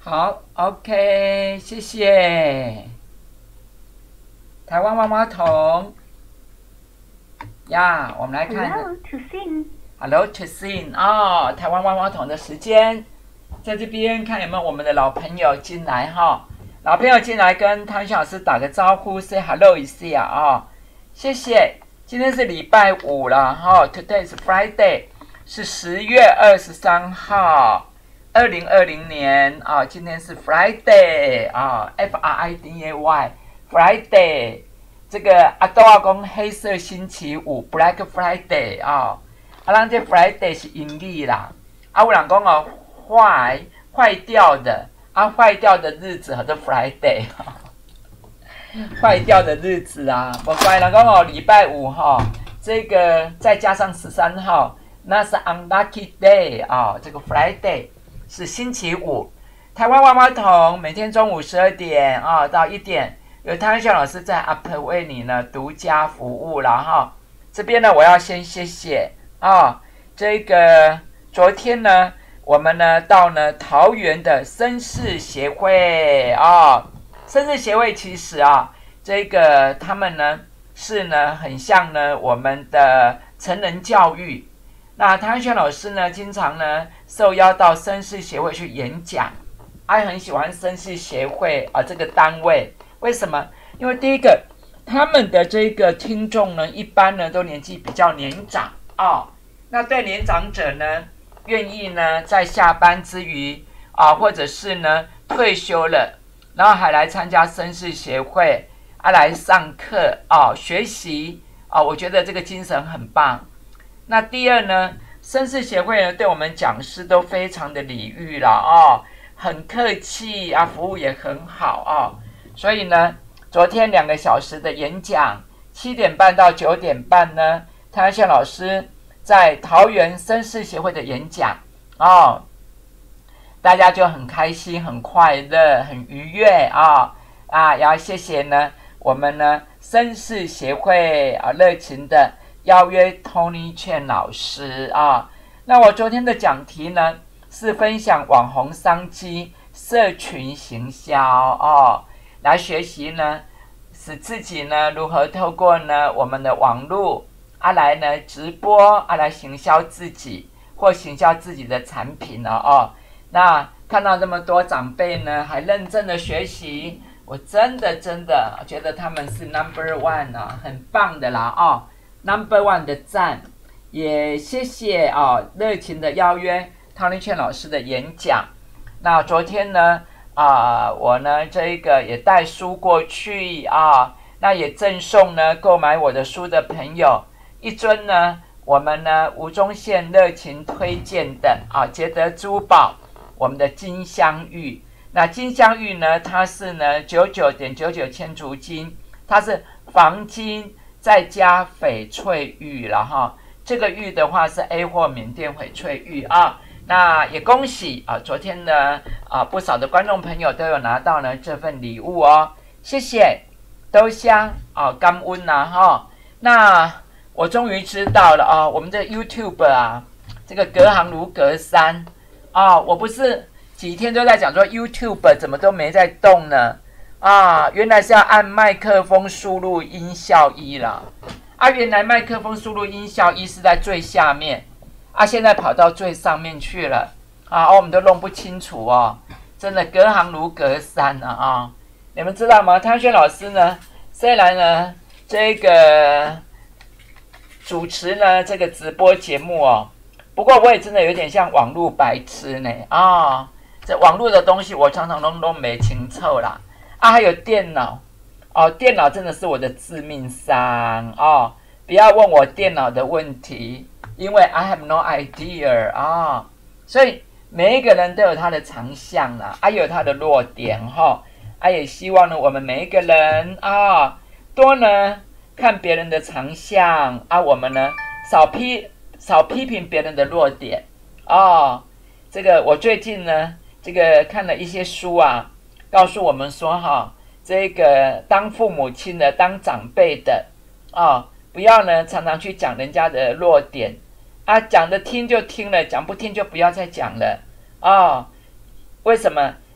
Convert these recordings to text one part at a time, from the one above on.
好，OK，谢谢。台湾万花筒呀，我们来看 Hello to sing. Hello to sing 哦，台湾万花筒的时间，在这边看有没有我们的老朋友进来哈。老朋友进来跟汤小老师打个招呼 ，say hello 一下啊、谢谢。今天是礼拜五了哈，Today is Friday， 是10月23号，2020年啊，今天是 Friday 啊，Friday，Friday，这个阿多阿公黑色星期五 Black Friday 啊，咱这 Friday 是阴历啦，有人讲哦坏掉的，坏掉的日子叫做 Friday 坏掉的日子啊，我乖人讲哦，礼拜五哈，这个再加上13号，那是 unlucky day 啊，这个 Friday 是星期五。台湾万花筒每天中午12点到1点，有汤小老师在 Up 为你呢独家服务了哈。这边呢，我要先谢谢这个昨天呢，我们呢到呢桃园的绅士协会绅士协会其实这个他们呢是呢很像呢我们的成人教育。那汤轩老师呢经常呢受邀到绅士协会去演讲，很喜欢绅士协会这个单位。为什么？因为第一个，他们的这个听众呢一般呢都年纪比较年长那对年长者呢愿意呢在下班之余或者是呢退休了，然后还来参加绅士协会来上课学习我觉得这个精神很棒。那第二呢，绅士协会呢对我们讲师都非常的礼遇了很客气服务也很好所以呢，昨天2个小时的演讲，7点半到9点半呢，汤宪老师在桃园绅士协会的演讲大家就很开心、很快乐、很愉悦也要谢谢呢我们呢绅士协会热情的邀约 Tony Chen 老师那我昨天的讲题呢是分享网红商机、社群行销来学习呢，使自己呢如何透过呢我们的网络来呢直播来行销自己或行销自己的产品那看到这么多长辈呢还认真的学习，我真的觉得他们是 No.1 很棒的啦No.1 的赞。也谢谢热情的邀约汤立劝老师的演讲。那昨天呢我呢这个也带书过去那也赠送呢购买我的书的朋友一尊呢我们呢吴宗宪热情推荐的捷德珠宝我们的金镶玉。那金镶玉呢它是呢 99.99 千足金，它是黄金再加翡翠玉了这个玉的话是 A 货缅甸翡翠玉那也恭喜昨天呢不少的观众朋友都有拿到呢这份礼物谢谢都香感恩那我终于知道了我们的 YouTube 这个隔行如隔山我不是几天都在讲说 YouTube 怎么都没在动呢原来是要按麦克风输入音效1啦原来麦克风输入音效1是在最下面现在跑到最上面去了我们都弄不清楚真的隔行如隔山你们知道吗？汤轩老师呢虽然呢这个主持呢这个直播节目不过我也真的有点像网络白痴呢这网络的东西我常常都没清楚啦还有电脑电脑真的是我的致命伤不要问我电脑的问题，因为 I have no idea 所以每一个人都有他的长项啦有他的弱点也希望呢我们每一个人多呢看别人的长项我们呢少批评别人的弱点这个我最近呢这个看了一些书告诉我们说这个当父母亲的当长辈的不要呢常常去讲人家的弱点讲的听就听了，讲不听就不要再讲了为什么？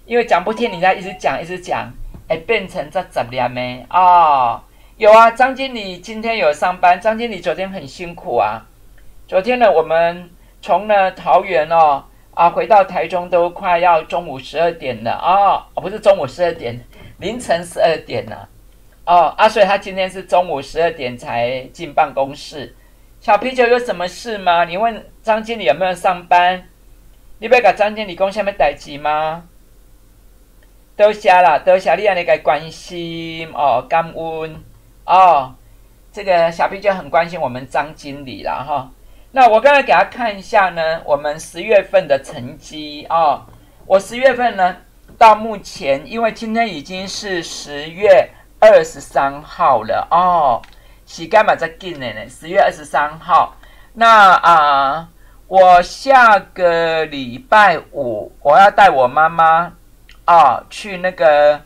因为讲不听，你再一直讲，变成这10年呢哦。有啊，张经理今天有上班，张经理昨天很辛苦啊。昨天呢，我们从呢桃园回到台中都快要中午12点了不是中午12点，凌晨12点了所以他今天是中午12点才进办公室。小啤酒有什么事吗？你问张经理有没有上班？你要跟张经理讲什么代志吗？多谢啦，多谢你这样的关心感恩这个小啤酒很关心我们张经理啦哈。那我刚才给他看一下呢，我们10月份的成绩我10月份呢到目前，因为今天已经是10月23号了时间嘛在紧的呢，10月23号。那我下个礼拜五我要带我妈妈去那个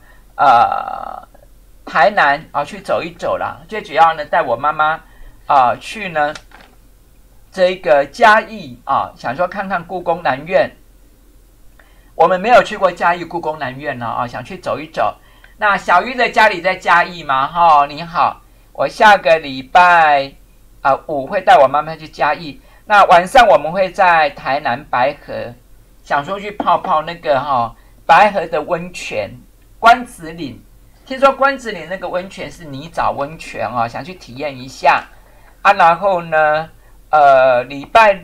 台南去走一走啦。最主要呢带我妈妈去呢这个嘉义想说看看故宫南院。我们没有去过嘉义故宫南院呢想去走一走。那小玉的家里在嘉义吗？你好，我下个礼拜五会带我妈妈去嘉义。那晚上我们会在台南白河，想说去泡泡那个白河的温泉关子岭。听说关子岭那个温泉是泥沼温泉想去体验一下然后呢礼拜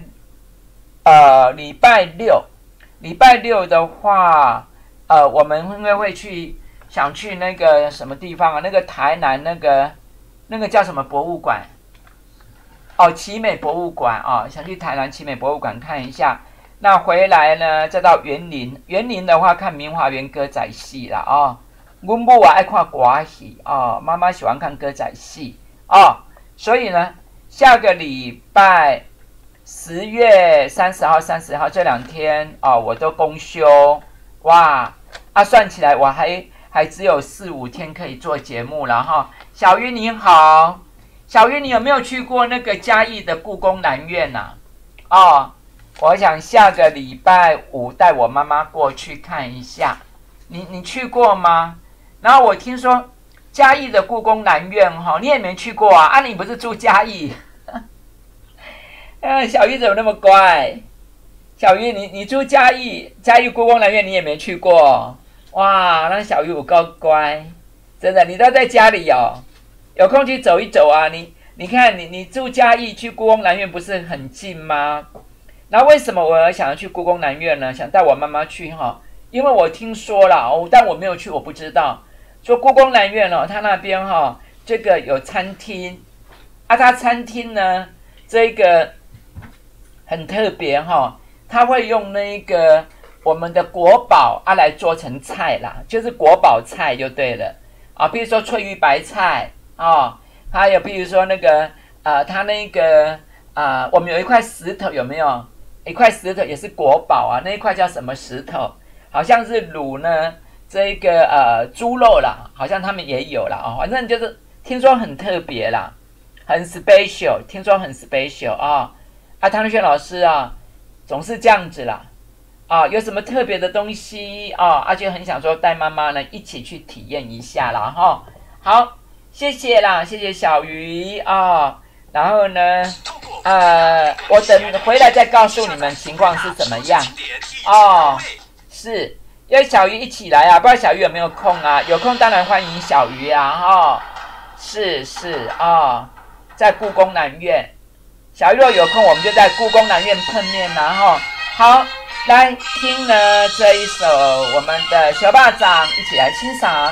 六的话我们因为会想去那个什么地方那个台南那个叫什么博物馆奇美博物馆想去台南奇美博物馆看一下。那回来呢再到园林的话看明华园歌仔戏啦阮母爱看歌戏妈妈喜欢看歌仔戏所以呢下个礼拜10月30号、30号这2天我都公休。哇算起来我还只有4、5天可以做节目了小鱼你好，小鱼你有没有去过那个嘉义的故宫南院我想下个礼拜五带我妈妈过去看一下。你去过吗？然后我听说嘉义的故宫南院你也没去过你不是住嘉义小玉怎么那么乖？小玉你住嘉义故宫南院你也没去过哇，那小玉有够乖，真的，你都在家里有空去走一走你看你住嘉义去故宫南院不是很近吗？然后为什么我想要去故宫南院呢？想带我妈妈去因为我听说了但我没有去，我不知道。说故宫南院它那边这个有餐厅它餐厅呢这个很特别它会用那个我们的国宝来做成菜啦，就是国宝菜就对了比如说翠玉白菜还有比如说那个它那个我们有一块石头，有没有一块石头也是国宝那一块叫什么石头？好像是卤呢这个猪肉啦，好像他们也有啦反正就是听说很特别啦，很 special， 听说很 special汤轩老师总是这样子啦有什么特别的东西就很想说带妈妈呢一起去体验一下啦好，谢谢啦，谢谢小鱼然后呢我等回来再告诉你们情况是怎么样是要小鱼一起来不知道小鱼有没有空有空当然欢迎小鱼是在故宫南院，小鱼若有空我们就在故宫南院碰面好，来听呢这一首我们的小巴掌，一起来欣赏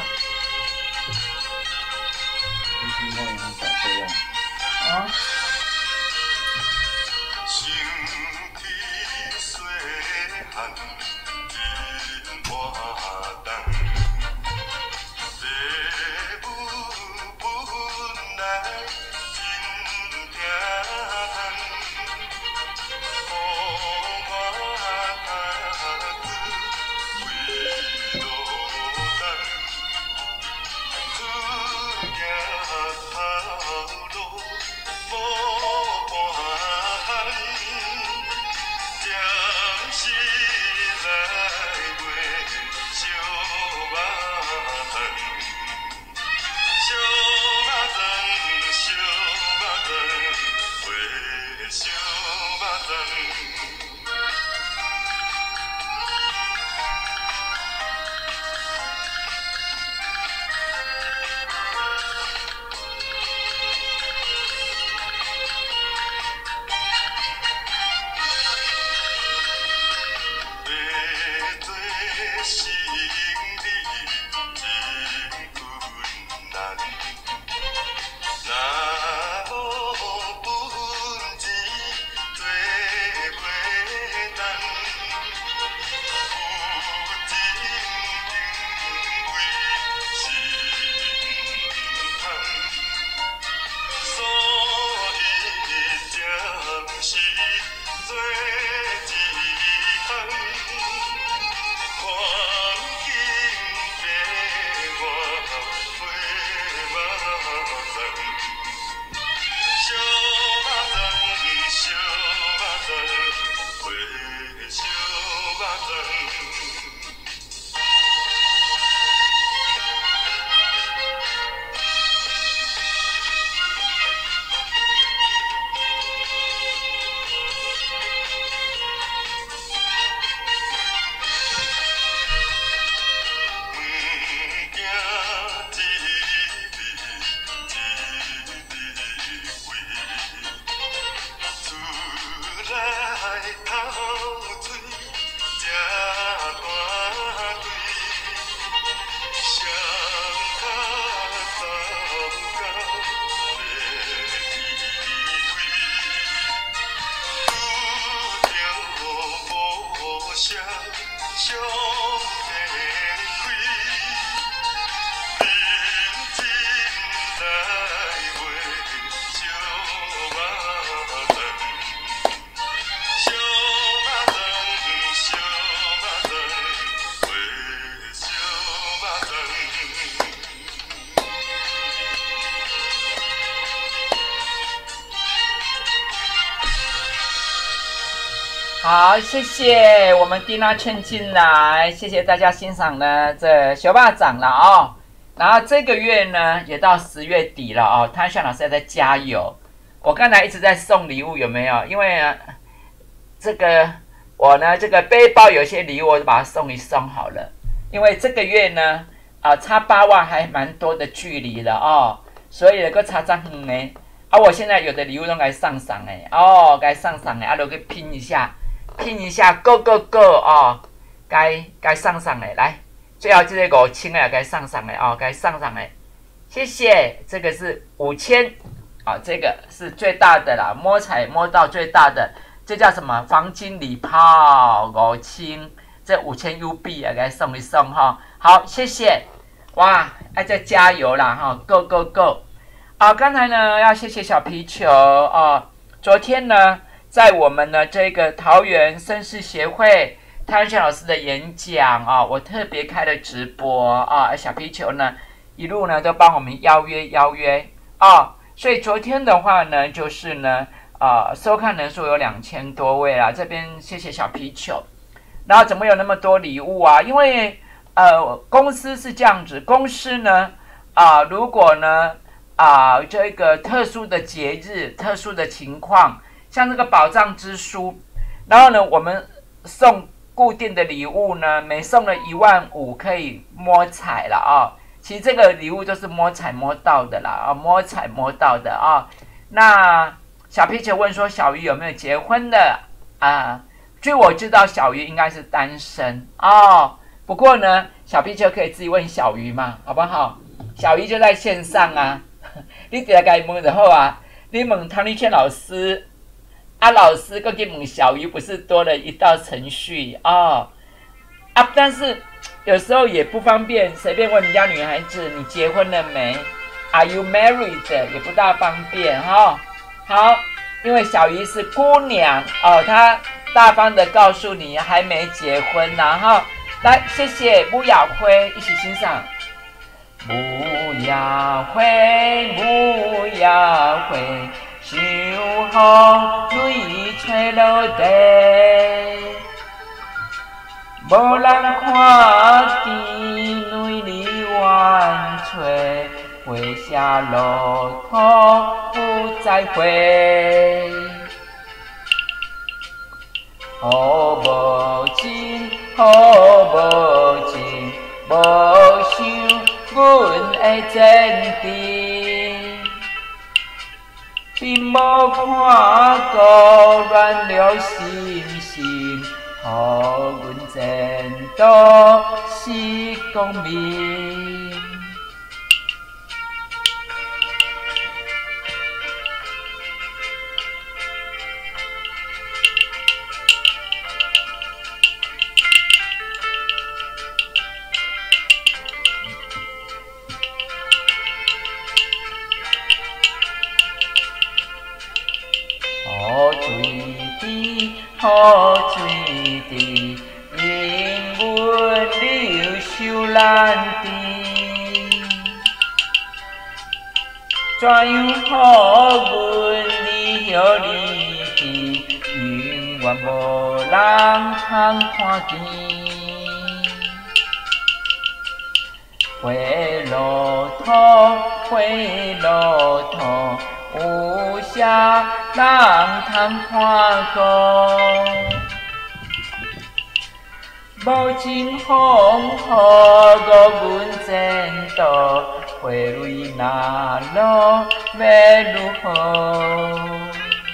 好，谢谢我们蒂娜劝进来，谢谢大家欣赏呢这小巴掌了哦。然后这个月呢也到10月底了哦，汤炫老师也在加油。我刚才一直在送礼物，有没有？因为这个我呢这个背包有些礼物我就把它送一送好了。因为这个月呢差8万还蛮多的距离了哦，所以个差这远呢。我现在有的礼物都该上赏哎哦，该上赏哎，都给拼一下。拼一下 ，go go go 哦，该上上来，来，最后这个5000啊，该上上来哦，该上上来，谢谢，这个是5000，啊，这个是最大的啦，摸彩摸到最大的，这叫什么？黄金礼炮5000，这5000 U 币啊，该送一送哈，好，谢谢，哇，还在加油啦哈 ，go go go， 啊，刚才呢要谢谢小皮球哦，昨天呢。在我们的这个桃园绅士协会汤炫老师的演讲啊，我特别开了直播啊，小皮球呢一路呢都帮我们邀约啊，所以昨天的话呢，就是呢收看人数有2000多位啦，这边谢谢小皮球。然后怎么有那么多礼物啊？因为公司是这样子，公司呢如果呢这个特殊的节日、特殊的情况。像这个宝藏之书，然后呢，我们送固定的礼物呢，每送了15000可以摸彩了啊。其实这个礼物都是摸彩摸到的啦，摸彩摸到的啊。那小皮球问说，小鱼有没有结婚的啊？据我知道，小鱼应该是单身哦。不过呢，小皮球可以自己问小鱼嘛，好不好？小鱼就在线上啊，你直接给他问就好啊。你问汤丽倩老师。老师跟你问小鱼不是多了一道程序哦但是有时候也不方便，随便问人家女孩子你结婚了没 ？Are you married？ 也不大方便哈。好，因为小鱼是姑娘哦，她大方的告诉你还没结婚然后来，谢谢穆雅辉，一起欣赏。穆雅辉，穆雅辉。秋风泪吹落地，无人看见泪里弯吹，回下路途不再回。好无情，好无情，无想阮的真谛。并无看过乱了心性，予阮前都是公民。好水滴，好水滴，因阮流受咱滴。怎样好阮你许你滴，永远无人通看见。花落土，花落土。有啥人通看过？无情风雨误阮前途，花蕊若落要如何？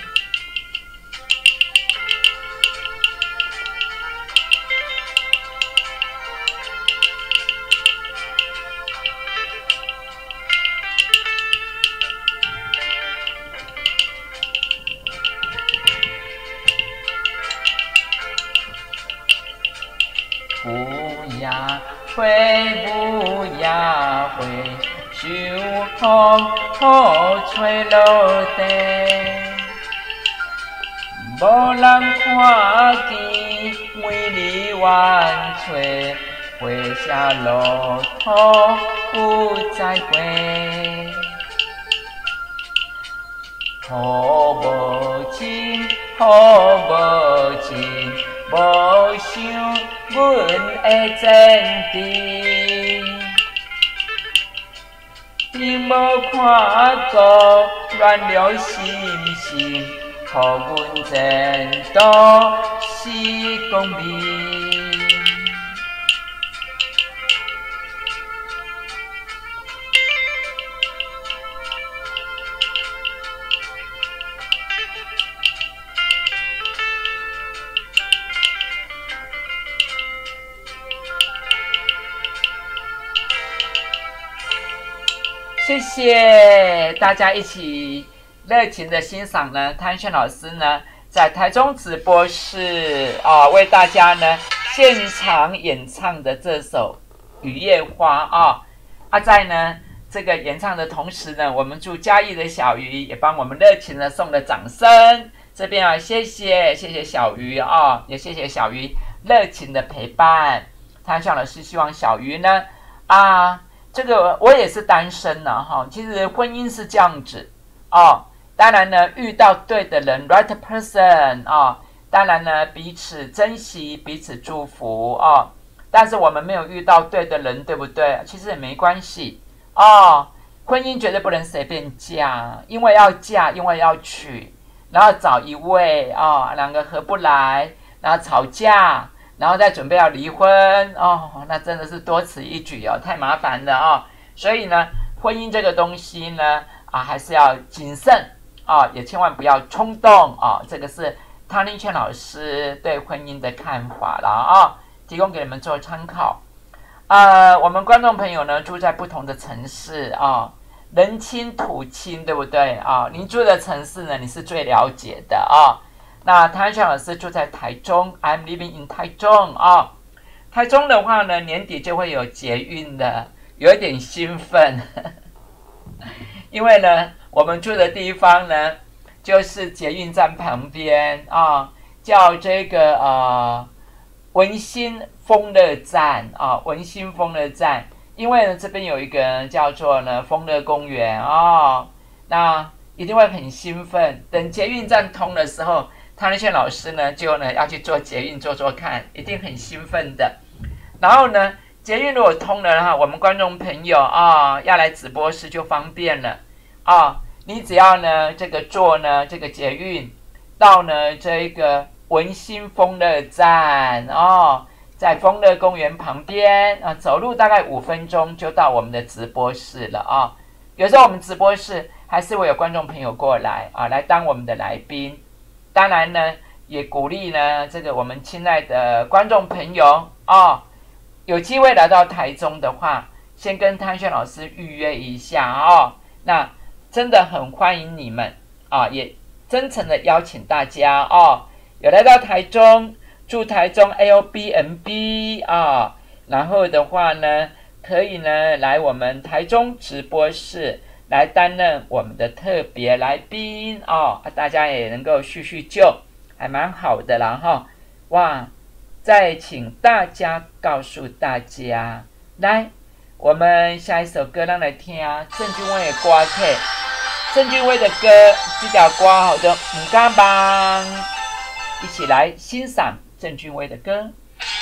乌鸦飞，乌鸦飞，受风雨吹落地，无人看见，每日怨吹，花谢落土不再归。好无情，好无情，无想阮的前程，并无看过乱了心性，予阮前途是公平。谢谢大家一起热情的欣赏呢，汤轩老师呢在台中直播室为大家呢现场演唱的这首《雨夜花》在呢这个演唱的同时呢，我们祝嘉义的小鱼也帮我们热情的送了掌声。这边谢谢小鱼也谢谢小鱼热情的陪伴。汤轩老师希望小鱼呢这个我也是单身了其实婚姻是这样子当然呢遇到对的人 right person 当然呢彼此珍惜彼此祝福但是我们没有遇到对的人，对不对？其实也没关系婚姻绝对不能随便嫁，因为要嫁，因为要娶，然后找一位两个合不来，然后吵架，然后再准备要离婚那真的是多此一举太麻烦了所以呢，婚姻这个东西呢还是要谨慎也千万不要冲动这个是汤令劝老师对婚姻的看法了提供给你们做参考。我们观众朋友呢住在不同的城市人亲土亲，对不对您住的城市呢，你是最了解的那汤轩老师住在台中 ，I'm living in 台中台中的话呢，年底就会有捷运的，有一点兴奋，因为呢，我们住的地方呢，就是捷运站旁边叫这个文心丰乐站文心丰乐站，因为呢这边有一个叫做呢丰乐公园那一定会很兴奋。等捷运站通的时候，汤令劝老师呢就呢要去坐捷运坐看，一定很兴奋的。然后呢，捷运如果通了我们观众朋友要来直播室就方便了你只要呢这个坐呢这个捷运到呢这个文心丰乐站在丰乐公园旁边走路大概5分钟就到我们的直播室了有时候我们直播室还是会有观众朋友过来来当我们的来宾。当然呢，也鼓励呢这个我们亲爱的观众朋友有机会来到台中的话，先跟汤轩老师预约一下哦。那真的很欢迎你们啊，也真诚的邀请大家哦，有来到台中住台中 AOBNB 啊，然后的话呢，可以呢来我们台中直播室来担任我们的特别来宾哦，大家也能够叙叙旧，还蛮好的啦哈。哇，再请大家告诉大家，来，我们下一首歌让来听啊，郑俊威的歌曲，郑俊威的歌，这条歌好的唔敢帮，一起来欣赏郑俊威的歌。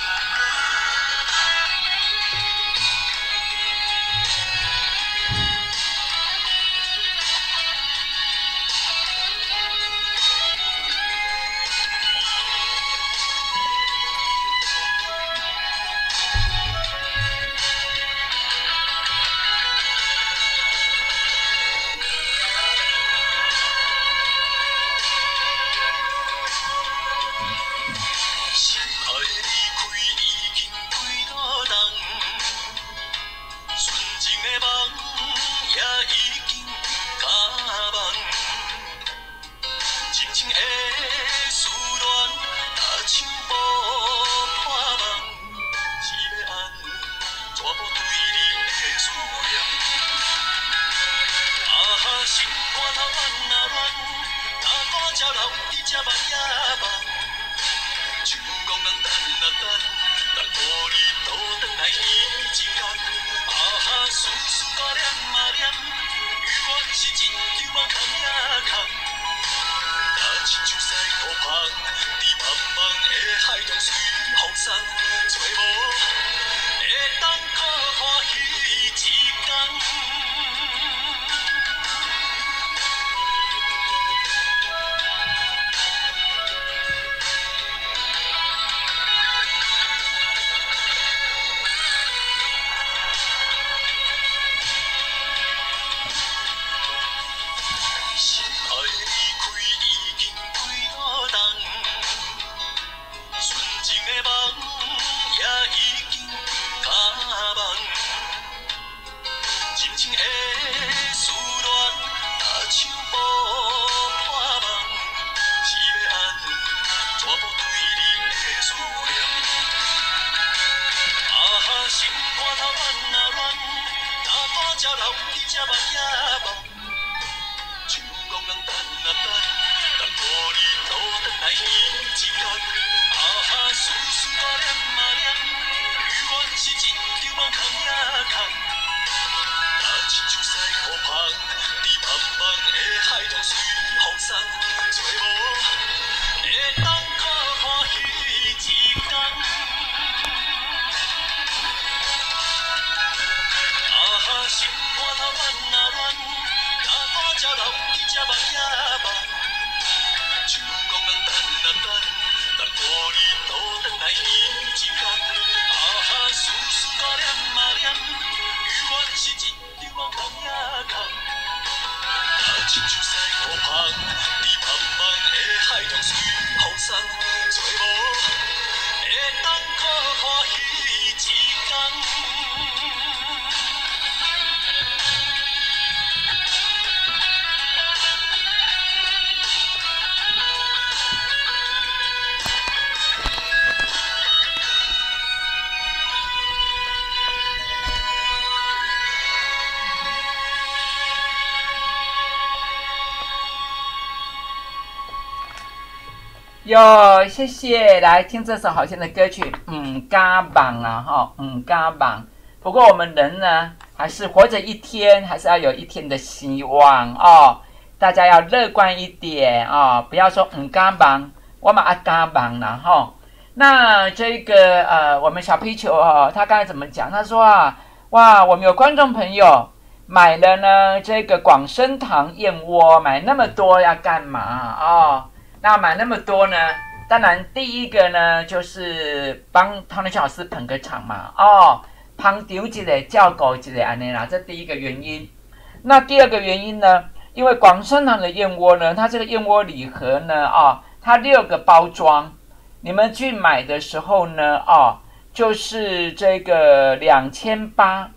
哟，谢谢，来听这首好听的歌曲，嘎棒啊哈，嘎棒。不过我们人呢，还是活着一天，还是要有一天的希望哦。大家要乐观一点哦，不要说嘎棒，我们嘎棒了哈。那这个我们小皮球哦，他刚才怎么讲？他说啊，哇，我们有观众朋友买了呢这个广生堂燕窝，买那么多要干嘛哦？那买那么多呢？当然，第一个呢，就是帮汤伦老师捧个场嘛，哦，捧场一个，照顾一个安尼啦，这第一个原因。那第二个原因呢，因为广生堂的燕窝呢，它这个燕窝礼盒呢，它6个包装，你们去买的时候呢， 就是这个2800，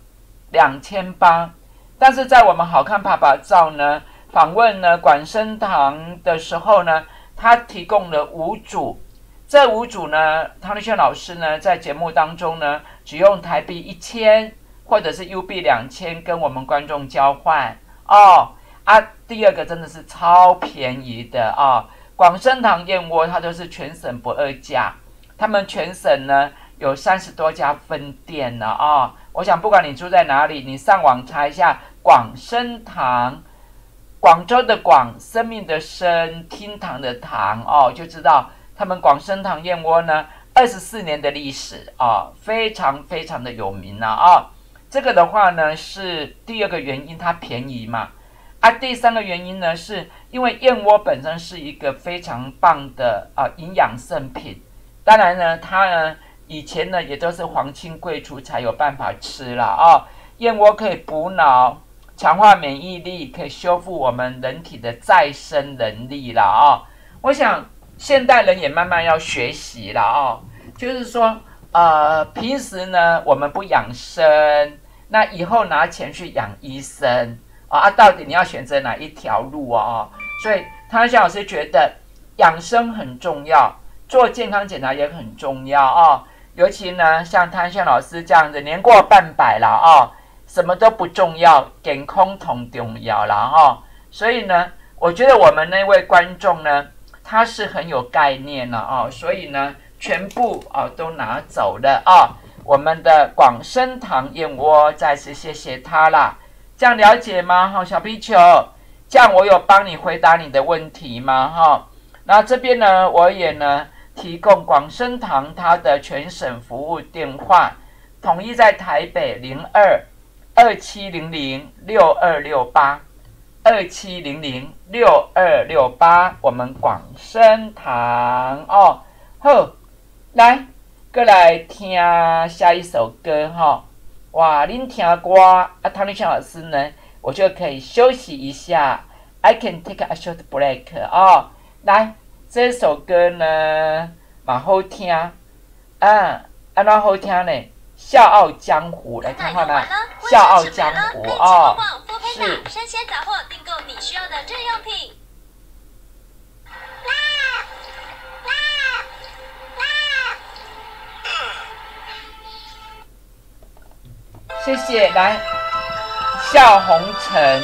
但是在我们好看爸爸照呢访问呢管生堂的时候呢，他提供了5组，这5组呢，汤立炫老师呢在节目当中呢，只用台币1000或者是 UB 2000跟我们观众交换第二个真的是超便宜的广生堂燕窝它都是全省不二价，他们全省呢有30多家分店了我想不管你住在哪里，你上网查一下广生堂，广州的广，生命的生，厅堂的堂就知道他们广生堂燕窝呢24年的历史非常非常的有名这个的话呢是第二个原因，它便宜嘛第三个原因呢是因为燕窝本身是一个非常棒的营养圣品，当然呢它呢以前呢也都是皇亲贵族才有办法吃了燕窝可以补脑，强化免疫力，可以修复我们人体的再生能力了我想现代人也慢慢要学习了就是说平时呢我们不养生，那以后拿钱去养医生到底你要选择哪一条路所以汤轩老师觉得养生很重要，做健康检查也很重要尤其呢像汤轩老师这样子年过半百了什么都不重要，健康同重要了所以呢我觉得我们那位观众呢他是很有概念了所以呢全部都拿走了我们的广生堂燕窝再次谢谢他啦。这样了解吗小皮球，这样我有帮你回答你的问题吗那这边呢我也呢提供广生堂它的全省服务电话，统一在台北02-2700-6268，2700-6268，我们广生堂好，来再来听下一首歌哇，您听歌汤立炫老师呢，我就可以休息一下 ，I can take a short break 来，这首歌呢蛮好听安怎好听呢？笑傲江湖，来看看来，笑傲江湖是。 生鲜杂货订购你需要的日用品。 谢谢，来，笑红尘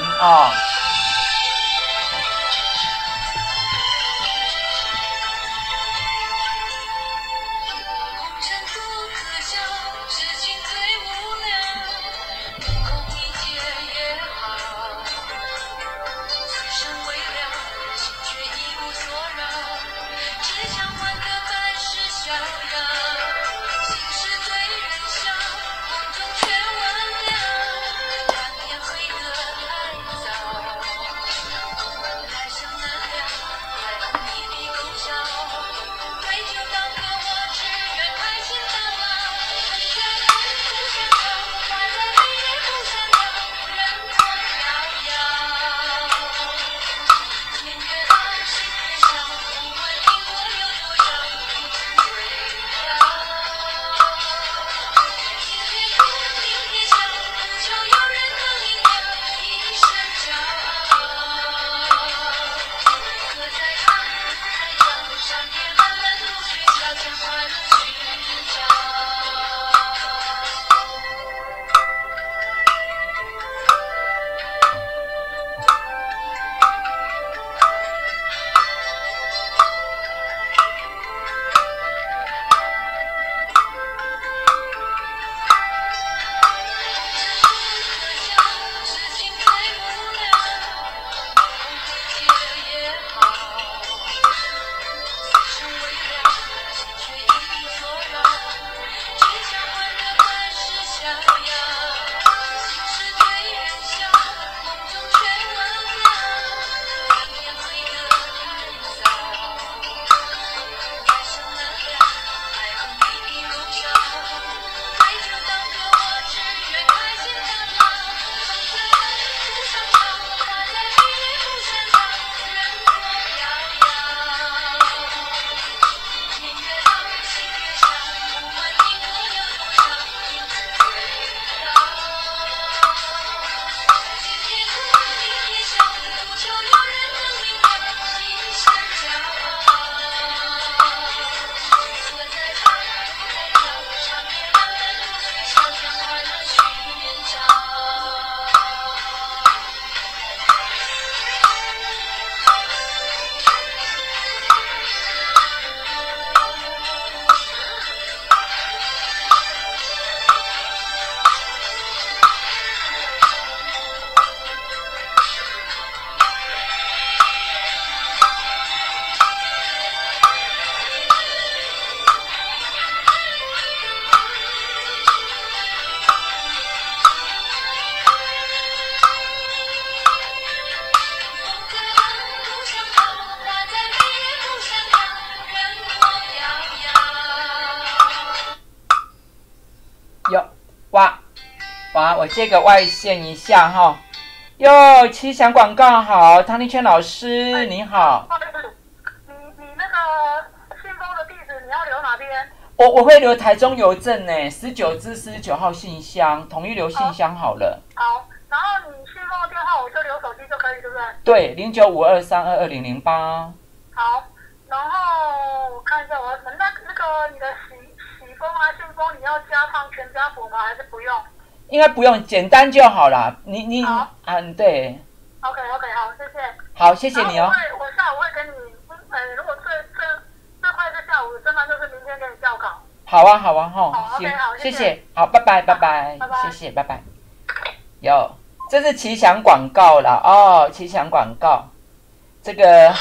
哇，我接个外线一下哈。哟，奇想广告好，汤丽娟老师你好。 你那个信封的地址你要留哪边？ 我会留台中邮政呢，19至49号信箱，统一留信箱好了。 好，然后你信封的电话我就留手机就可以，对不对？ 对，0952322008。 好，然后我看一下，那个你的洗封啊信封，你要加上全家福吗？还是不用？ 应该不用，简单就好啦。你好对。 OK， 好，谢谢。 好，谢谢你哦。 我下午会跟你，如果最快是下午，真的就是明天给你校稿。 好啊，哈， 好 ，OK， 好， 谢谢，好，拜拜，谢谢，拜拜。有，这是奇想广告啦哦，奇想广告，这个。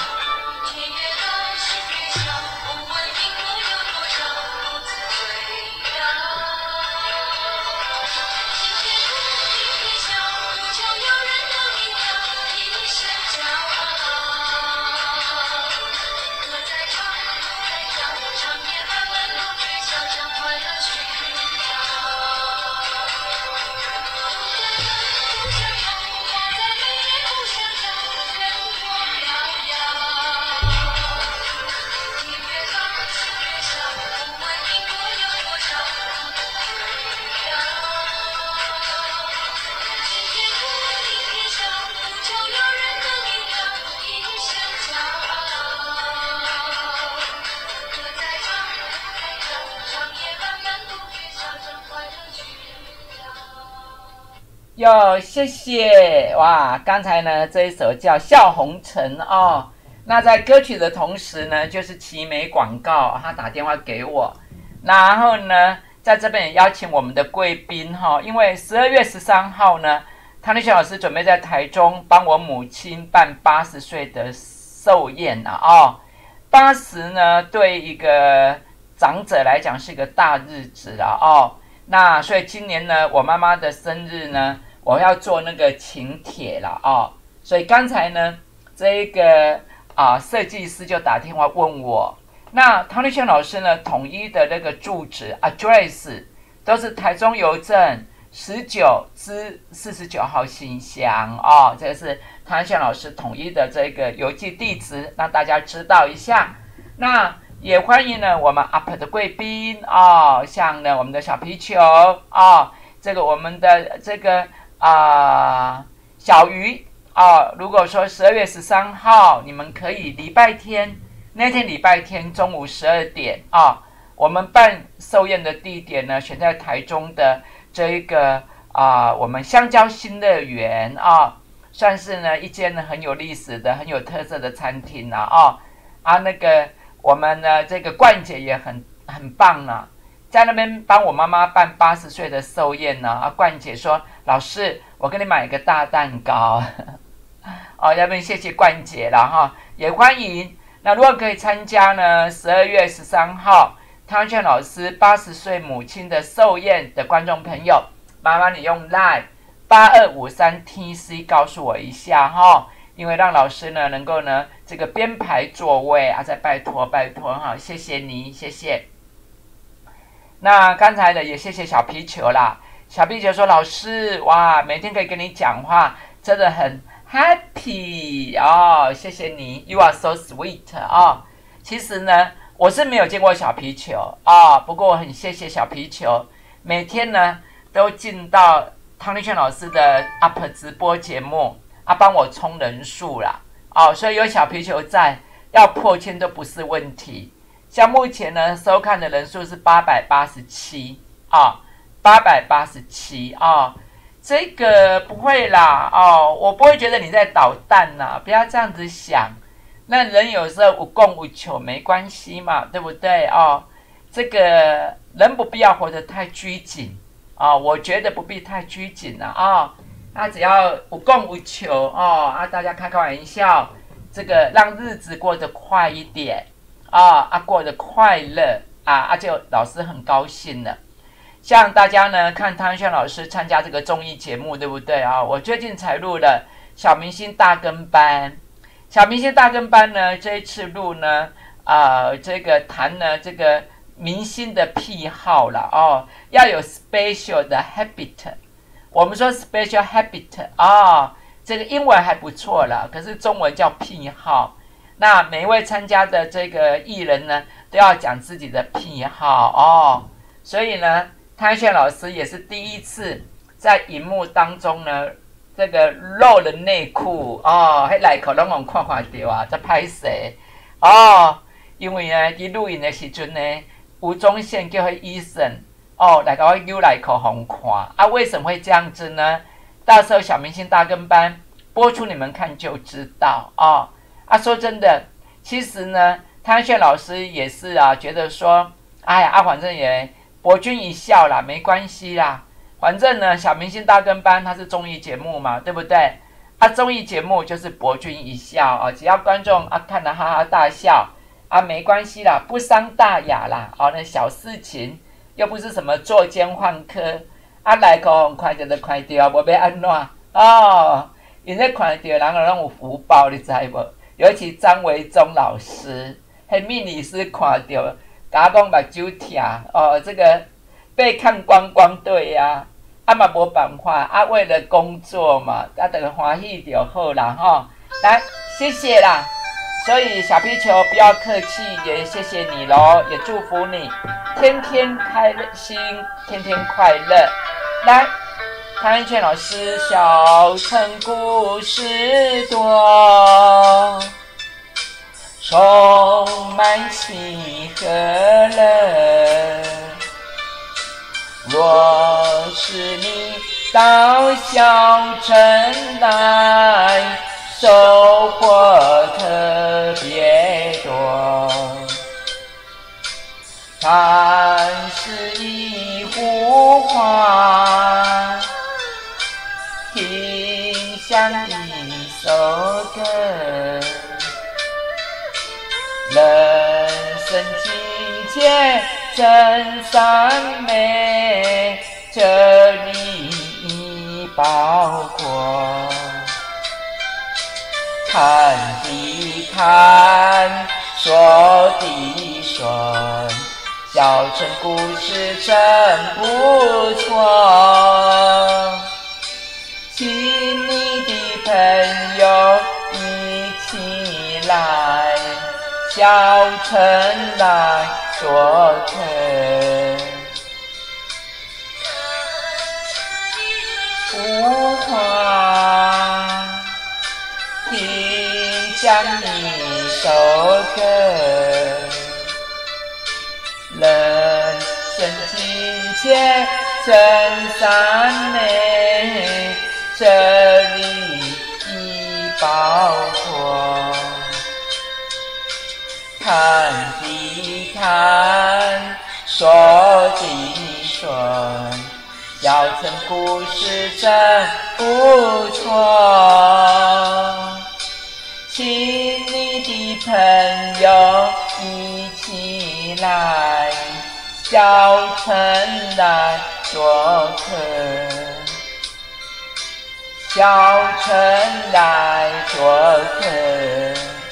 哟，谢谢哇！刚才呢这一首叫《笑红尘》哦。那在歌曲的同时呢，就是奇美广告，他打电话给我，然后呢，在这边也邀请我们的贵宾哈，因为12月13号呢，汤丽娟老师准备在台中帮我母亲办80岁的寿宴啊哦。80呢，对一个长者来讲是一个大日子啊哦。那所以今年呢，我妈妈的生日呢，我要做那个请帖了哦，所以刚才呢，这个设计师就打电话问我，那汤丽娟老师呢，统一的那个住址 address 都是台中邮政19至49号信箱哦，这个是汤丽娟老师统一的这个邮寄地址，让大家知道一下。那也欢迎呢我们 UP 的贵宾哦，像呢我们的小皮球哦，这个我们的这个小鱼哦，如果说12月13号你们可以礼拜天那天礼拜天中午12点啊，我们办寿宴的地点呢选在台中的这一个我们香蕉新乐园啊，算是呢一间呢很有历史的很有特色的餐厅啊那个我们呢这个冠姐也很棒啊，在那边帮我妈妈办80岁的寿宴呢冠姐说老师我给你买一个大蛋糕要不然谢谢冠姐了哈，也欢迎。那如果可以参加呢12月13号汤丽娟老师80岁母亲的寿宴的观众朋友，麻烦你用 LINE 8253TC 告诉我一下哈，因为让老师呢能够呢这个编排座位再拜托哈，谢谢你，谢谢。那刚才的也谢谢小皮球啦，小皮球说老师哇，每天可以跟你讲话，真的很 happy 哦，谢谢你 ，You are so sweet 哦。其实呢，我是没有见过小皮球不过我很谢谢小皮球，每天呢都进到汤丽娟老师的 UP 直播节目帮我冲人数啦所以有小皮球在，要破千都不是问题。像目前呢收看的人数是887 887这个不会啦我不会觉得你在捣蛋啦，不要这样子想。那人有时候无供无求没关系嘛，对不对这个人不必要活得太拘谨我觉得不必太拘谨了那只要无供无求大家开玩笑，这个让日子过得快一点过得快乐就老师很高兴了。像大家呢看汤丽娟老师参加这个综艺节目，对不对我最近才录了小明星大跟班，小明星大跟班呢这一次录呢这个谈呢这个明星的癖好了哦，要有 special 的 habit。我们说 special habit 啊，这个英文还不错了，可是中文叫癖好。那每一位参加的这个艺人呢，都要讲自己的癖好哦。所以呢，汤炫老师也是第一次在荧幕当中呢，这个露了内裤哦，迄内裤拢有看到啊，在拍谁哦？因为呢，伫录影的时阵呢，吴宗宪叫迄医生哦来给我扭内裤互看啊。为什么会这样子呢？到时候小明星大跟班播出，你们看就知道哦。说真的，其实呢，汤炫老师也是啊，觉得说，哎呀，反正也博君一笑啦，没关系啦。反正呢，小明星大跟班它是综艺节目嘛，对不对？综艺节目就是博君一笑啊，只要观众看得哈哈大笑没关系啦，不伤大雅啦。那小事情又不是什么作奸犯科来个快点的快点，无要安怎哦？因为看到人拢有福报，你知无？尤其张维忠老师，迄命理师看到，甲我讲目睭疼这个被看光光对呀，嘛无办法为了工作嘛，就欢喜就好啦吼。来，谢谢啦。所以小皮球不要客气，也谢谢你咯，也祝福你天天开心，天天快乐。来，汤恩泉老师，小城故事多，充满喜和乐。若是你到小城来，收获特别多。看似一幅画，听像一首歌，人生境界真善美，这里已包括。看的看，说的说，小城故事真不错，请你的朋友一起来小城来做客。浮华听像一首歌，人生境界真善美，这里已包括。看的看，说的说，小城故事真不错，请你的朋友一起来小城来做客，小城来做客，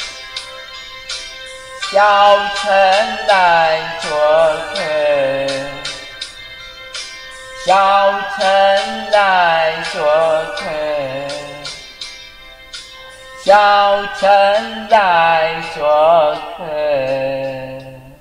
小城来做客，小城来做客，小城来做客。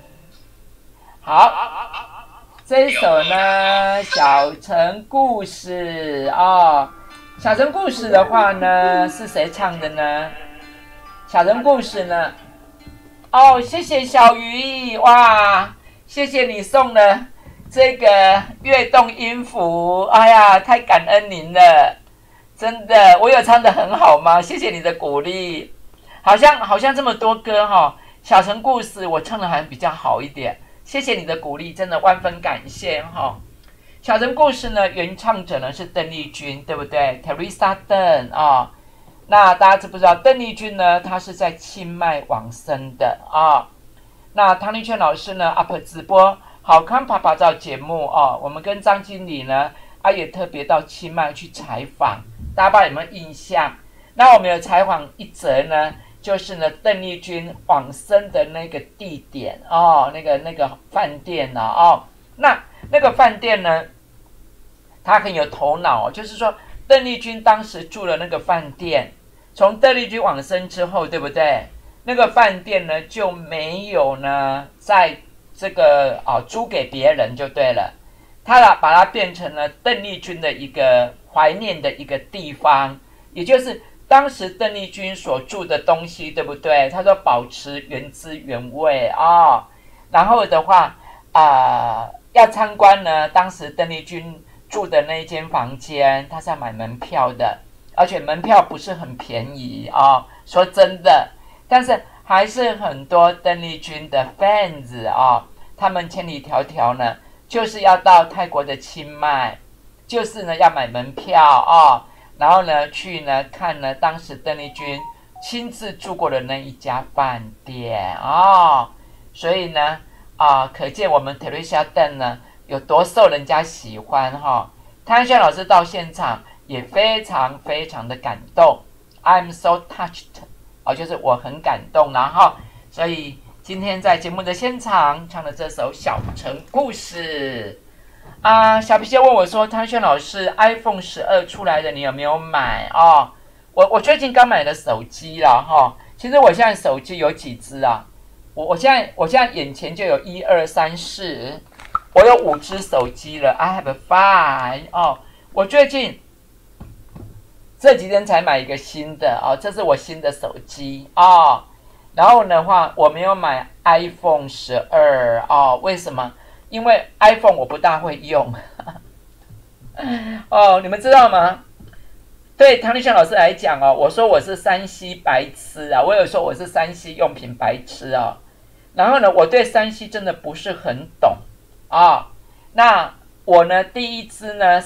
好，这一首呢，小城故事小城故事的话呢，是谁唱的呢？小城故事呢？谢谢小鱼，哇，谢谢你送的这个跃动音符，哎呀，太感恩您了，真的，我有唱得很好吗？谢谢你的鼓励，好像这么多歌小城故事我唱得还比较好一点，谢谢你的鼓励，真的万分感谢小城故事呢，原唱者呢是邓丽君，对不对 ？Teresa 邓那大家知不知道邓丽君呢？她是在清迈往生的那汤丽娟老师呢 ，up 直播好看啪啪照节目我们跟张经理呢也特别到清迈去采访，大家不知道有没有印象？那我们有采访一则呢， 就是呢邓丽君往生的那个地点哦，那个饭店呢哦，那个饭店呢，他很有头脑哦，就是说邓丽君当时住了那个饭店，从邓丽君往生之后，对不对？那个饭店呢就没有呢在这个租给别人就对了，他把它变成了邓丽君的一个怀念的一个地方，也就是当时邓丽君所住的东西，对不对？他说保持原汁原味啊、然后的话要参观呢，当时邓丽君住的那间房间，他是要买门票的，而且门票不是很便宜说真的，但是还是很多邓丽君的 fans 他们千里迢迢呢，就是要到泰国的清迈，就是呢要买门票然后呢去呢看呢当时邓丽君亲自住过的那一家饭店所以呢可见我们 Teresa Deng 呢有多受人家喜欢汤轩老师到现场也非常非常的感动 ，I'm so touched 就是我很感动所以今天在节目的现场唱的这首《小城故事》小皮就问我说：“汤轩老师 ，iPhone 12出来的，你有没有买我最近刚买了手机了其实我现在手机有几只我现在眼前就有1、2、3、4，我有5只手机了。I have 5我最近这几天才买一个新的这是我新的手机然后的话，我没有买 iPhone 12为什么？因为 iPhone 我不大会用你们知道吗？对唐立祥老师来讲我说我是3C 白痴我有说我是3C 用品白痴然后呢，我对3C 真的不是很懂那我呢，第一支呢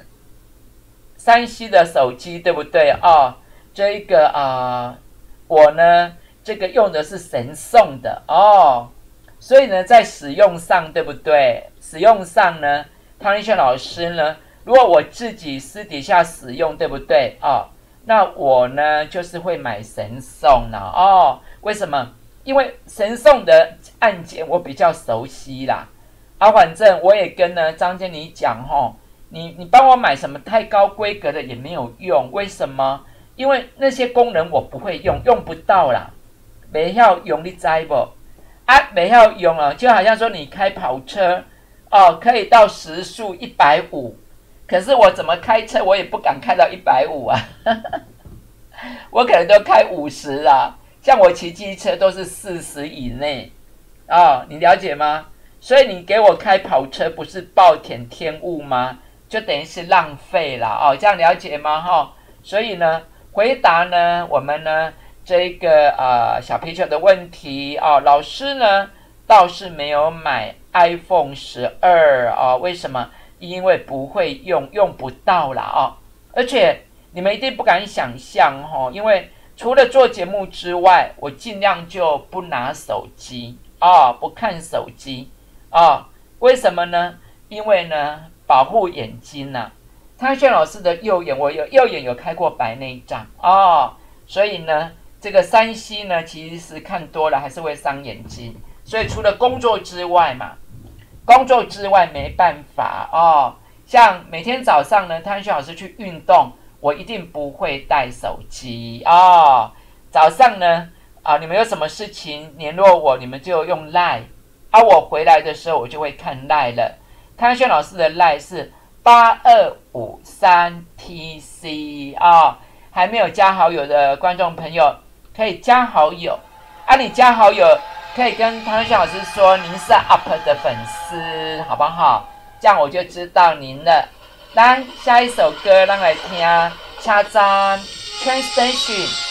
3C 的手机，对不对这个我呢，这个用的是神送的所以呢，在使用上，对不对？使用上呢，汤立炫老师呢，如果我自己私底下使用，对不对那我呢，就是会买神送了为什么？因为神送的案件我比较熟悉啦反正我也跟呢张经理讲你帮我买什么太高规格的也没有用，为什么？因为那些功能我不会用，用不到啦，没要用你知不？没要用就好像说你开跑车可以到时速150，可是我怎么开车我也不敢开到150我可能都开50啦，像我骑机车都是40以内你了解吗？所以你给我开跑车不是暴殄天物吗？就等于是浪费了这样了解吗所以呢，回答呢我们呢这个小皮球的问题老师呢倒是没有买 iPhone 12为什么？因为不会用，用不到啦而且你们一定不敢想象因为除了做节目之外，我尽量就不拿手机不看手机为什么呢？因为呢保护眼睛汤轩老师的右眼，我右眼有开过白内障所以呢这个3C 呢其实看多了还是会伤眼睛，所以除了工作之外嘛，工作之外没办法像每天早上呢汤轩老师去运动，我一定不会带手机早上呢你们有什么事情联络我，你们就用 LINE我回来的时候我就会看 LINE 了。汤轩老师的 LINE 是8253TC还没有加好友的观众朋友可以加好友你加好友可以跟汤轩老师说您是 UP 的粉丝，好不好？这样我就知道您了。来，下一首歌让来听车站 Train Station。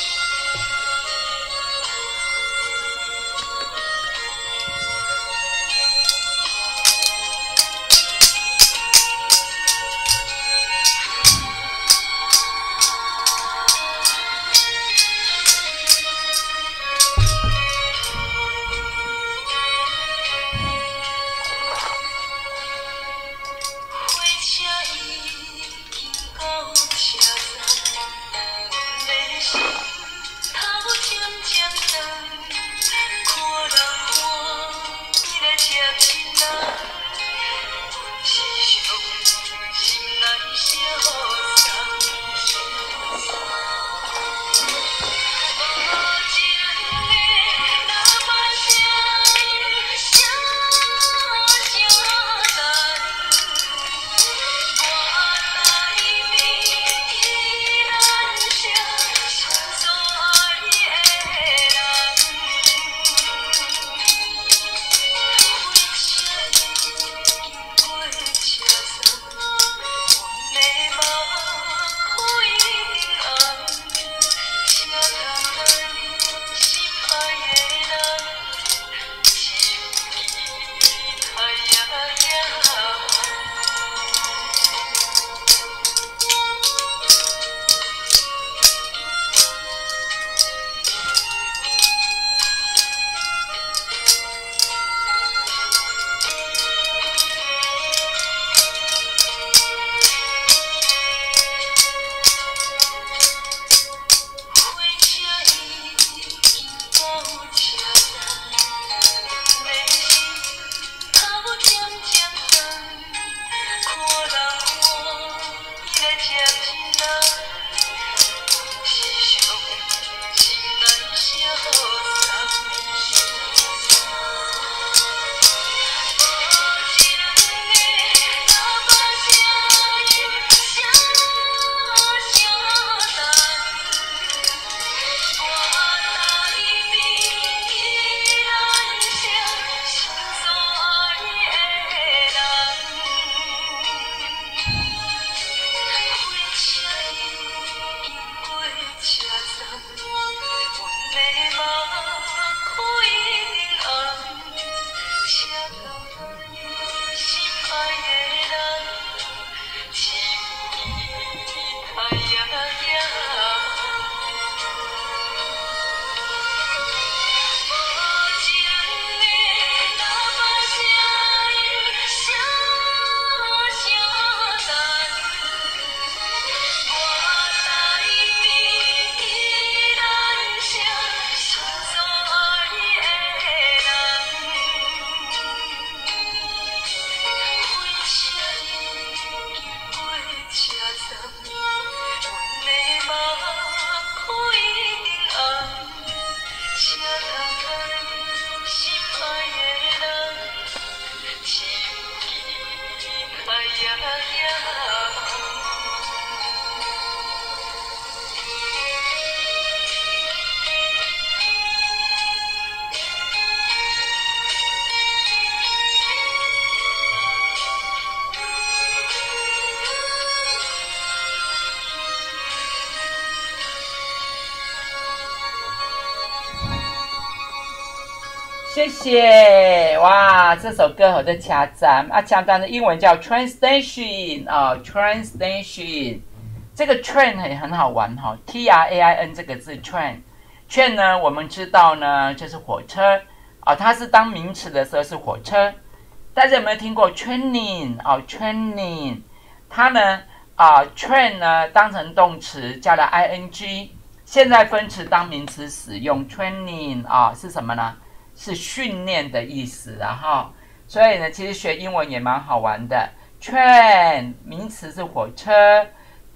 车已经到车站，阮要谢谢哇！这首歌好在掐赞啊，掐赞的英文叫 translation 啊 ，translation。这个 train 很好玩哈、，T-R-A-I-N 这个字 train 呢，我们知道呢，就是火车啊，它是当名词的时候是火车。大家有没有听过 training 啊 ？training 它呢train 呢当成动词加了 ing， 现在分词当名词使用 training 啊是什么呢？是训练的意思啊哈。所以呢，其实学英文也蛮好玩的。train 名词是火车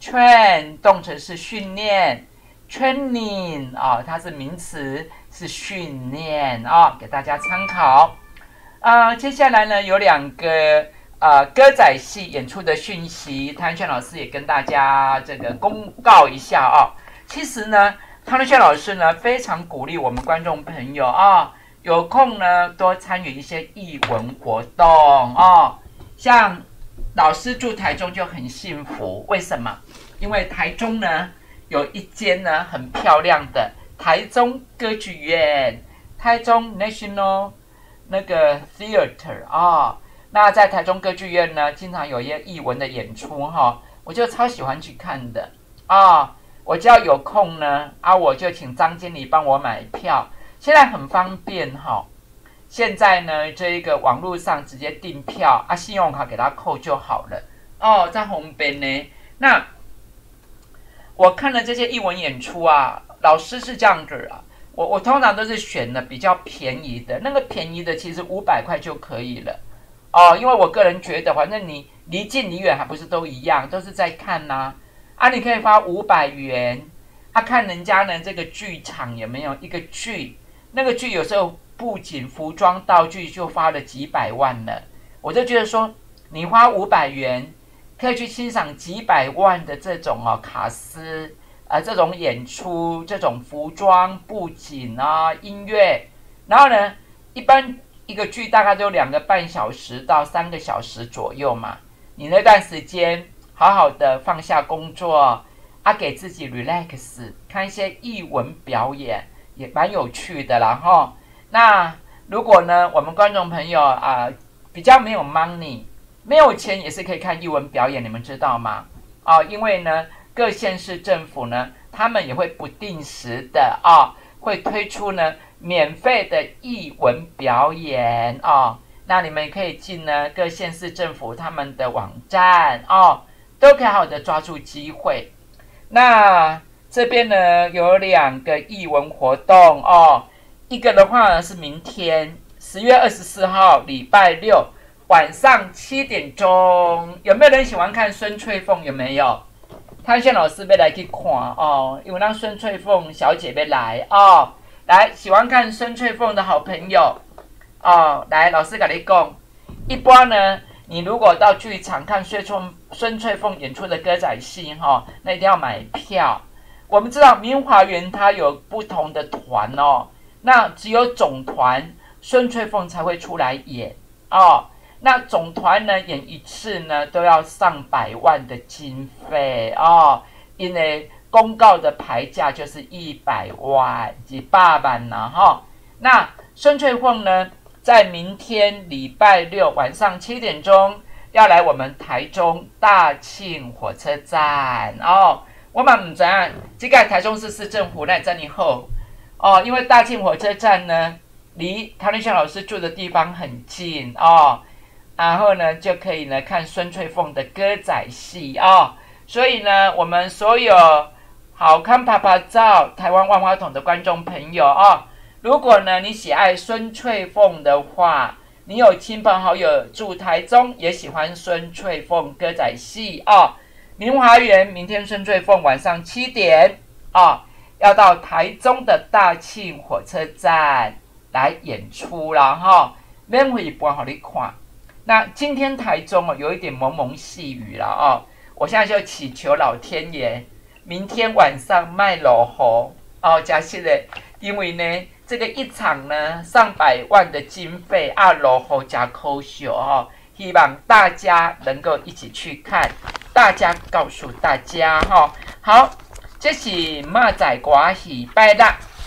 ，train 动词是训练 ，training 啊它是名词是训练啊，给大家参考。接下来呢有2个歌仔戏演出的讯息，谭轩老师也跟大家这个公告一下啊。其实呢，谭轩老师呢非常鼓励我们观众朋友啊，有空呢多参与一些艺文活动啊。像老师住台中就很幸福，为什么？因为台中呢有一间呢很漂亮的台中歌剧院，台中 National 那个 Theater 啊，那在台中歌剧院呢，经常有一些艺文的演出哈，我就超喜欢去看的啊。我只要有空呢我就请张经理帮我买票，现在很方便哈。现在呢，这个网络上直接订票信用卡给他扣就好了哦，在红边呢。那我看了这些艺文演出老师是这样子我通常都是选的比较便宜的，那个便宜的其实500块就可以了哦，因为我个人觉得，反正你离近离远还不是都一样，都是在看你可以花500元看人家呢这个剧场有没有一个剧，那个剧有时候布景、服装、道具就花了几百万了，我就觉得说，你花500元可以去欣赏几百万的这种卡司。这种演出，这种服装、布景音乐，然后呢，一般一个剧大概都2个半小时到3个小时左右嘛。你那段时间好好的放下工作给自己 relax， 看一些艺文表演也蛮有趣的啦哈。那如果呢，我们观众朋友比较没有 money， 没有钱也是可以看艺文表演，你们知道吗？因为呢。各县市政府呢，他们也会不定时的会推出呢免费的艺文表演那你们可以进呢各县市政府他们的网站都可以好好的抓住机会。那这边呢有2个艺文活动一个的话呢是明天10月24号礼拜六晚上7点钟，有没有人喜欢看孙翠凤？有没有？谭轩老师要来去看因为让孙翠凤小姐要来来喜欢看孙翠凤的好朋友来老师跟你讲，一般呢，你如果到剧场看孙翠凤演出的歌仔戏那一定要买票。我们知道明华园它有不同的团那只有总团孙翠凤才会出来演那总团呢演一次呢都要上百万的经费因为公告的牌价就是100万几百万那孙翠凤呢在明天礼拜六晚上7点钟要来我们台中大庆火车站我们不知道这个台中市市政府那真好因为大庆火车站呢离唐立祥老师住的地方很近然后呢，就可以呢看孙翠凤的歌仔戏所以呢，我们所有好看啪啪照台湾万花筒的观众朋友如果呢你喜爱孙翠凤的话，你有亲朋好友住台中也喜欢孙翠凤歌仔戏明华园明天孙翠凤晚上7点要到台中的大庆火车站来演出啦免费搬给你看。那今天台中有一点蒙蒙细雨了我现在就祈求老天爷明天晚上卖落雨假设的，因为呢这个一场呢上百万的经费落雨加抠秀希望大家能够一起去看，大家告诉大家好，这是马仔歌戏拜六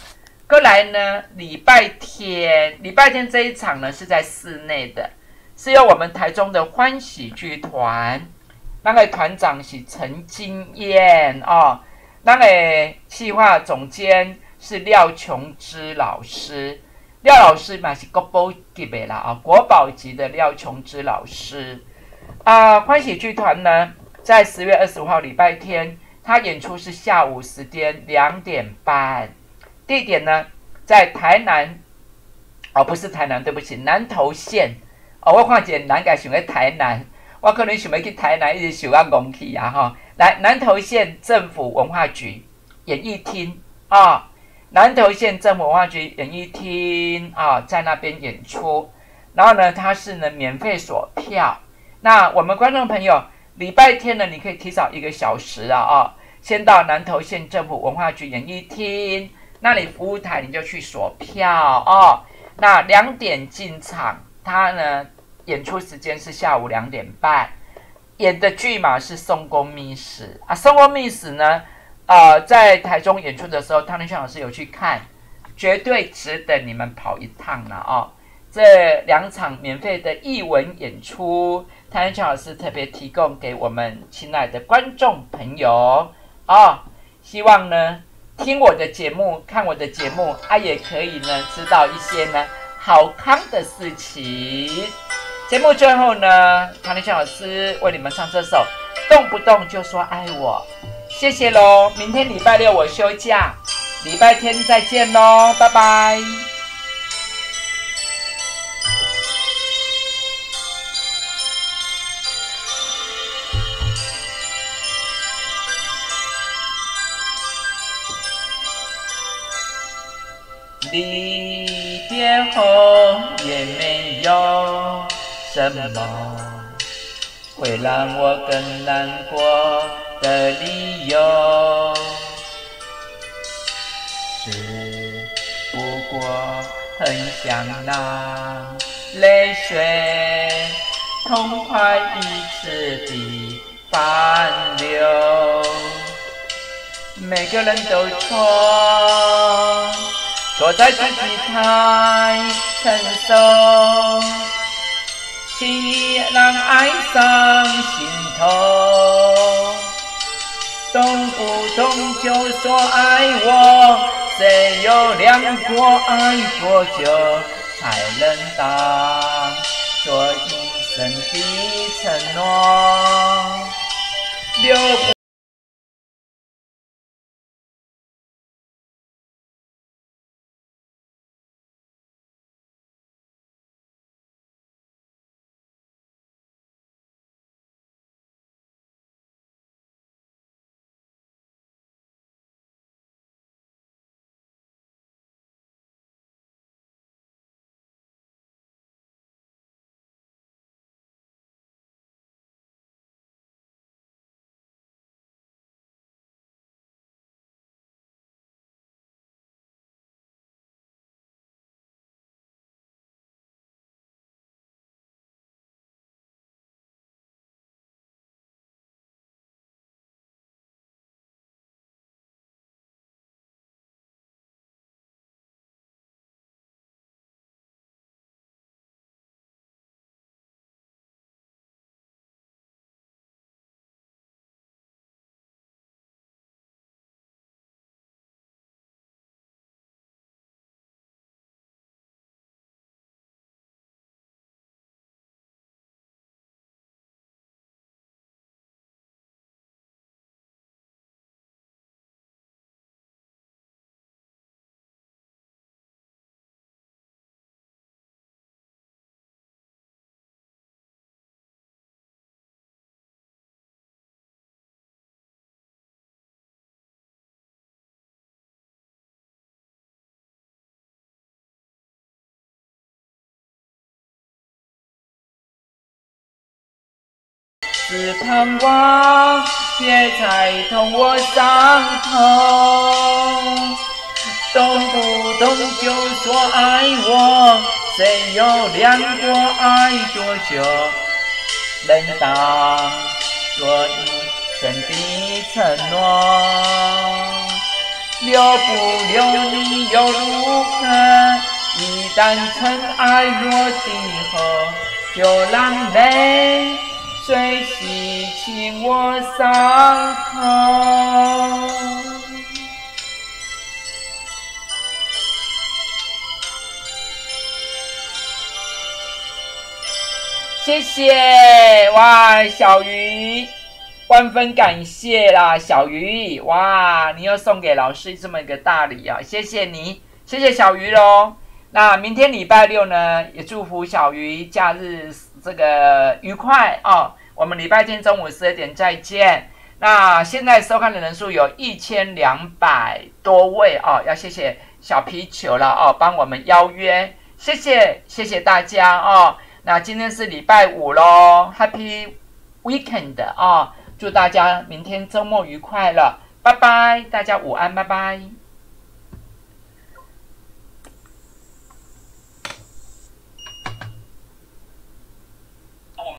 过来呢，礼拜天这一场呢是在室内的，是由我们台中的欢喜剧团，那个团长是陈金燕哦，那个企划总监是廖琼枝老师，廖老师嘛是国宝级的啦啊，国宝级的廖琼枝老师欢喜剧团呢，在10月25号礼拜天，他演出是下午时间2点半。地点呢，在台南，不是台南，对不起，南投县。我看见南改想在台南，我可能想要去台南，一直想要讲去啊哈。来，南投县政府文化局演艺厅南投县政府文化局演艺厅在那边演出。然后呢，它是呢免费锁票。那我们观众朋友，礼拜天呢，你可以提早1个小时先到南投县政府文化局演艺厅。那里服务台你就去锁票那2点进场，他呢演出时间是下午2点半，演的剧码是《宋公秘史》《宋公秘史》呢，在台中演出的时候，汤天炫老师有去看，绝对值得你们跑一趟了这2场免费的艺文演出，汤天炫老师特别提供给我们亲爱的观众朋友希望呢。听我的节目，看我的节目也可以呢知道一些呢好康的事情。节目最后呢，唐立炫老师为你们唱这首《动不动就说爱我》，谢谢咯。明天礼拜六我休假，礼拜天再见咯，拜拜。离别后也没有什么会让我更难过的理由，只不过很想让泪水痛快一次地反流。每个人都错，错在自己太成熟，轻易让爱上心头。动不动就说爱我，谁有量过爱多久才能当做一生的承诺？只盼望别再痛我伤痛，动不动就说爱我，谁有量过爱多久，能当作一生的承诺？ 留不留你又如何？一旦尘埃落地后，就让泪水洗清我伤口。谢谢哇，小鱼，万分感谢啦，小鱼哇，你又送给老师这么一个大礼啊，谢谢你，谢谢小鱼咯。那明天礼拜六呢，也祝福小鱼假日这个愉快哦。我们礼拜天中午12点再见。那现在收看的人数有1200多位哦，要谢谢小皮球了哦，帮我们邀约，谢谢大家哦。那今天是礼拜五咯 ，Happy Weekend 哦，祝大家明天周末愉快了，拜拜，大家午安，拜拜。